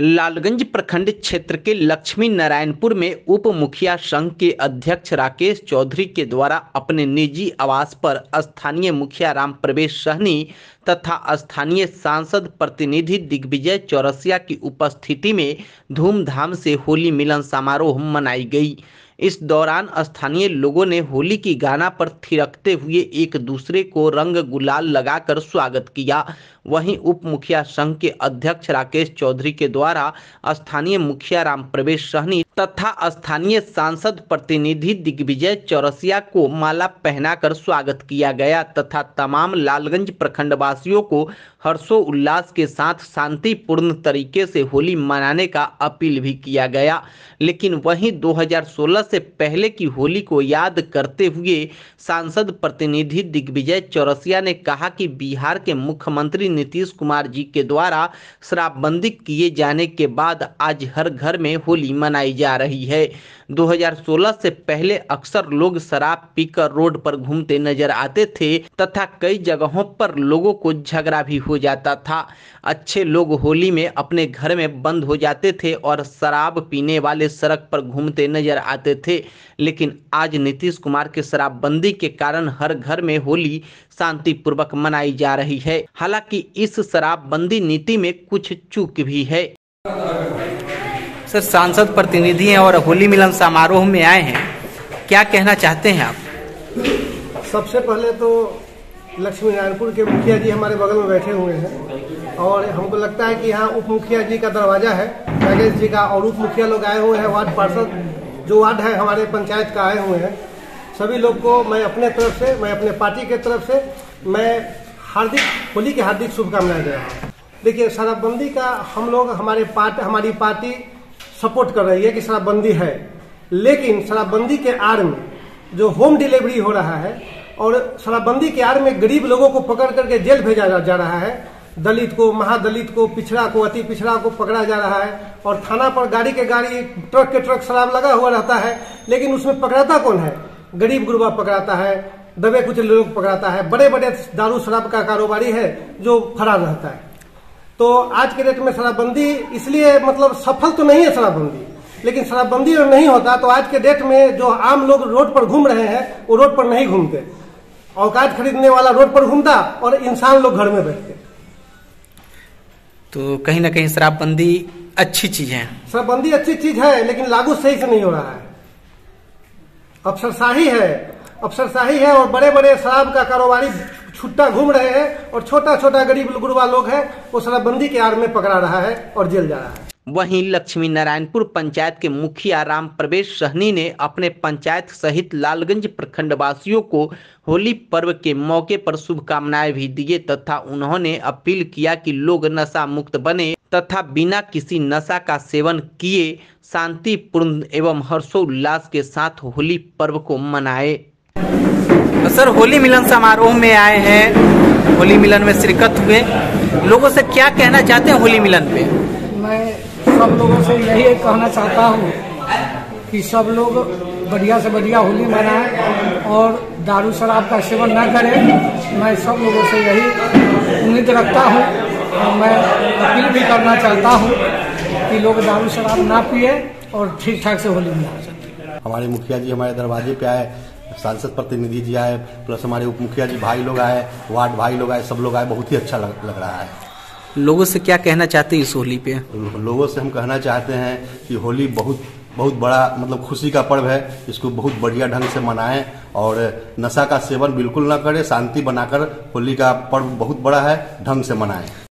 लालगंज प्रखंड क्षेत्र के लक्ष्मी नारायणपुर में उप मुखिया संघ के अध्यक्ष राकेश चौधरी के द्वारा अपने निजी आवास पर स्थानीय मुखिया राम प्रवेश सहनी तथा स्थानीय सांसद प्रतिनिधि दिग्विजय चौरसिया की उपस्थिति में धूमधाम से होली मिलन समारोह मनाई गई। इस दौरान स्थानीय लोगों ने होली की गाना पर थिरकते हुए एक दूसरे को रंग गुलाल लगाकर स्वागत किया। वहीं उप मुखिया संघ के अध्यक्ष राकेश चौधरी के द्वारा स्थानीय मुखिया राम प्रवेश सहनी तथा स्थानीय सांसद प्रतिनिधि दिग्विजय चौरसिया को माला पहनाकर स्वागत किया गया तथा तमाम लालगंज प्रखंड वासियों को हर्षोल्लास के साथ शांतिपूर्ण तरीके से होली मनाने का अपील भी किया गया। लेकिन वहीं 2016 से पहले की होली को याद करते हुए सांसद प्रतिनिधि दिग्विजय चौरसिया ने कहा कि बिहार के मुख्यमंत्री नीतीश कुमार जी के द्वारा शराबबंदी किए जाने के बाद आज हर घर में होली मनाई जा रही है। 2016 से पहले अक्सर लोग शराब पीकर रोड पर घूमते नजर आते थे तथा कई जगहों पर लोगों को झगड़ा भी हो जाता था। अच्छे लोग होली में अपने घर में बंद हो जाते थे और शराब पीने वाले सड़क पर घूमते नजर आते थे। लेकिन आज नीतीश कुमार के शराबबंदी के कारण हर घर में होली शांतिपूर्वक मनाई जा रही है। हालांकि इस शराबबंदी नीति में कुछ चूक भी है। सर, सांसद प्रतिनिधि हैं और होली मिलन समारोह में आए हैं, क्या कहना चाहते हैं आप? सबसे पहले तो लक्ष्मी नारायणपुर के मुखिया जी हमारे बगल में बैठे हुए हैं और हमको लगता है कि यहाँ उप मुखिया जी का दरवाजा है, राकेश जी का, और उप मुखिया लोग आए हुए हैं, वार्ड पार्षद जो वार्ड है हमारे पंचायत का आए हुए हैं। सभी लोग को मैं अपने तरफ से, मैं अपने पार्टी के तरफ से मैं होली की हार्दिक शुभकामनाएं दे रहा हूँ। देखिए, शराबबंदी का हम लोग हमारी पार्टी सपोर्ट कर रही है कि शराबबंदी है, लेकिन शराबबंदी के आड़ में जो होम डिलीवरी हो रहा है और शराबबंदी के आड़ में गरीब लोगों को पकड़ करके जेल भेजा जा रहा है, दलित को, महादलित को, पिछड़ा को, अति पिछड़ा को पकड़ा जा रहा है और थाना पर गाड़ी के गाड़ी, ट्रक के ट्रक शराब लगा हुआ रहता है, लेकिन उसमें पकड़ाता कौन है? गरीब गुरबा पकड़ाता है, दबे कुछ लोग पकड़ाता है, बड़े बड़े दारू शराब का कारोबारी है जो फरार रहता है। तो आज के डेट में शराबबंदी इसलिए मतलब सफल तो नहीं है शराबबंदी, लेकिन शराबबंदी अगर नहीं होता तो आज के डेट में जो आम लोग रोड पर घूम रहे हैं वो रोड पर नहीं घूमते, औकात खरीदने वाला रोड पर घूमता और इंसान लोग घर में बैठते। तो कहीं ना कहीं शराबबंदी अच्छी चीज है। शराबबंदी अच्छी चीज है, लेकिन लागू सही से नहीं हो रहा है। अफसरशाही है और बड़े बड़े शराब का कारोबारी छुट्टा घूम रहे हैं और छोटा छोटा गरीब गुरबा लोग है वो शराबबंदी के आड़ में पकड़ा रहा है और जेल जा रहा है। वहीं लक्ष्मी नारायणपुर पंचायत के मुखिया राम प्रवेश सहनी ने अपने पंचायत सहित लालगंज प्रखंड वासियों को होली पर्व के मौके पर शुभकामनाएं भी दिए तथा उन्होंने अपील किया कि लोग नशा मुक्त बने तथा बिना किसी नशा का सेवन किए शांतिपूर्ण एवं हर्षोल्लास के साथ होली पर्व को मनाए। सर, होली मिलन समारोह में आए हैं, होली मिलन में शिरकत हुए, लोगों से क्या कहना चाहते हैं होली मिलन पे? मैं सब लोगों से यही कहना चाहता हूँ कि सब लोग बढ़िया से बढ़िया होली मनाएं और दारू शराब का सेवन न करें। मैं सब लोगों से यही उम्मीद रखता हूँ और मैं अपील भी करना चाहता हूँ कि लोग दारू शराब ना पिए और ठीक ठाक से होली मना सकें। हमारे मुखिया जी हमारे दरवाजे पे आए, सांसद प्रतिनिधि जी आए, प्लस हमारे उप मुखिया जी भाई लोग आए, वार्ड भाई लोग आए, सब लोग आए, बहुत ही अच्छा लग रहा है। लोगों से क्या कहना चाहते हैं इस होली पे? लोगों से हम कहना चाहते हैं कि होली बहुत बड़ा मतलब खुशी का पर्व है, इसको बहुत बढ़िया ढंग से मनाएं और नशा का सेवन बिल्कुल ना करें, शांति बनाकर होली का पर्व बहुत बड़ा है, ढंग से मनाएं।